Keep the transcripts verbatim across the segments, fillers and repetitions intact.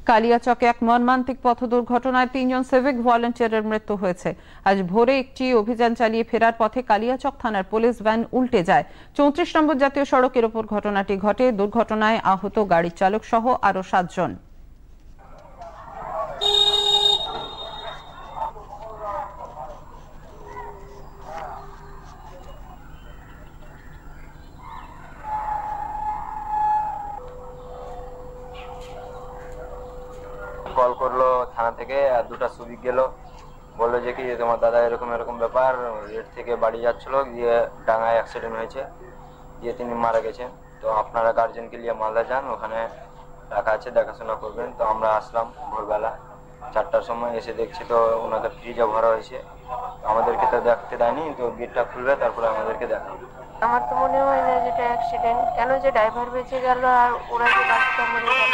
কালিয়াচকে এক মর্মান্তিক পথ দুর্ঘটনায় তিনজন সিভিক ভলান্টিয়ারের মৃত্যু হয়েছে। আজ ভোরে একটি অভিযান চালিয়ে ফেরার পথে কালিয়াচক থানার পুলিশ ভ্যান উল্টে যায়। চৌত্রিশ নম্বর জাতীয় সড়কের ওপর ঘটনাটি ঘটে। দুর্ঘটনায় আহত গাড়ির চালক সহ আরো সাতজন। কল করলো থানা থেকে, আর দুটা সুবিক গেল, বললো যে কি তোমার দাদা এরকম এরকম ব্যাপার, রেট থেকে বাড়ি যাচ্ছিল, গিয়ে ডাঙায় অ্যাক্সিডেন্ট হয়েছে, গিয়ে তিনি মারা গেছেন। তো আপনারা গার্জেনকে নিয়ে মালদা যান, ওখানে রাখা আছে, দেখাশোনা করবেন। তো আমরা আসলাম ভোরবেলা চারটার সময়, এসে দেখছি তো ওনাদের ফ্রিজে ভরা হয়েছে। আমাদেরকে তো দেখতে দেয়নি, তো গেটটা খুলবে তারপরে আমাদেরকে দেখাবে। আমার তো মনে হয় না যেটা অ্যাক্সিডেন্ট, কেন যে ড্রাইভার বেঁচে গেল আর ওরা যে বাসটা মরে গেল।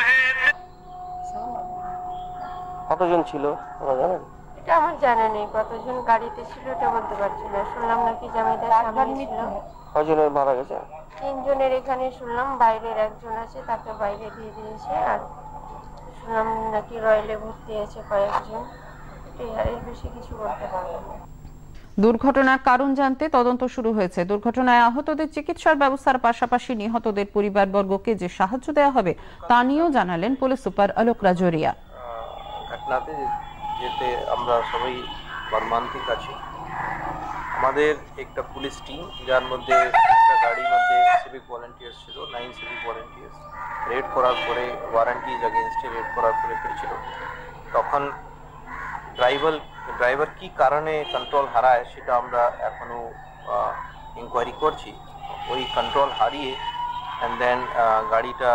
কতজন ছিল জানেন? এটা আমার জানা নেই, কতজন গাড়িতে ছিল এটা বলতে পারছি না। শুনলাম নাকি জামাইদার সামনে ছিল। কয়জনের মারা গেছে? তিনজনের এখানে শুনলাম, বাইরের একজন আছে, তাকে বাইরে দিয়ে দিয়েছে, আর শুনলাম নাকি রয়েলে ভর্তি আছে কয়েকজন। এর বেশি কিছু বলতে পারবো না। দুর্ঘটনার কারণ জানতে তদন্ত শুরু হয়েছে। দুর্ঘটনায় আহতদের চিকিৎসার ব্যবস্থার পাশাপাশি নিহতদের পরিবারবর্গকে যে সাহায্য দেওয়া হবে তা নিয়েও জানালেন পুলিশ সুপার আলোক রাজোরিয়া। ঘটনাতে যেতে আমরা সবাই মর্মান্তিক আছি। আমাদের একটা পুলিশ টিম, যার মধ্যে একটা গাড়ির মধ্যে সিভিক ভলান্টিয়ার্স ছিল, নাইন সিভিক ভলান্টিয়ার্স রেড করার পরে, ওয়ারেন্টিজ এগেনস্টে রেড করার পরে ফিরছিল। তখন ড্রাইভার ড্রাইভার কি কারণে কন্ট্রোল হারায় সেটা আমরা এখনো ইনকোয়ারি করছি। ওই কন্ট্রোল হারিয়ে অ্যান্ড দেন গাড়িটা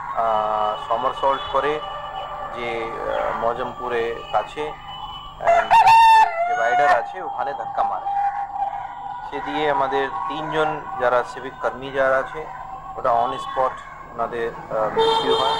সমরসল্ট করে যে মজমপুরে কাছে ডিভাইডার আছে ওখানে ধাক্কা মারে। সে দিয়ে আমাদের তিনজন যারা সিভিক কর্মী যারা আছে ওটা অন স্পট ওনাদের মৃত্যু হয়।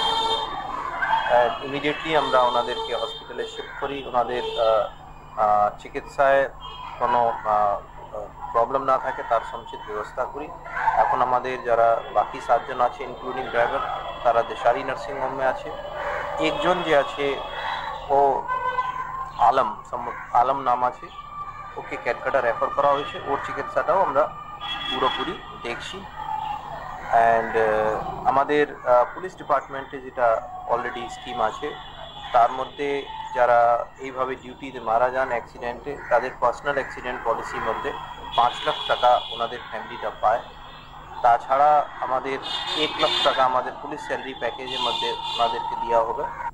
ইমিডিয়েটলি আমরা ওনাদেরকে হসপিটালে শিফট করি, ওনাদের চিকিৎসায় কোনো প্রবলেম না থাকে তার সমুচিত ব্যবস্থা করি। এখন আমাদের যারা বাকি সাতজন আছে ইনক্লুডিং ড্রাইভার, তারা দেশারি নার্সিং হোমে আছে। একজন যে আছে ও আলম আলম নাম আছে, ওকে ক্যালকাটা রেফার করা হয়েছে। ওর চিকিৎসাটাও আমরা পুরোপুরি দেখছি। অ্যান্ড আমাদের পুলিশ ডিপার্টমেন্টে যেটা অলরেডি স্কিম আছে, তার মধ্যে যারা এইভাবে ডিউটিতে মারা যান অ্যাক্সিডেন্টে, তাদের পার্সোনাল অ্যাক্সিডেন্ট পলিসির মধ্যে পাঁচ লাখ টাকা ওনাদের ফ্যামিলিটা পায়। তাছাড়া আমাদের এক লাখ টাকা আমাদের পুলিশ স্যালারি প্যাকেজের মধ্যে ওনাদেরকে দেওয়া হবে।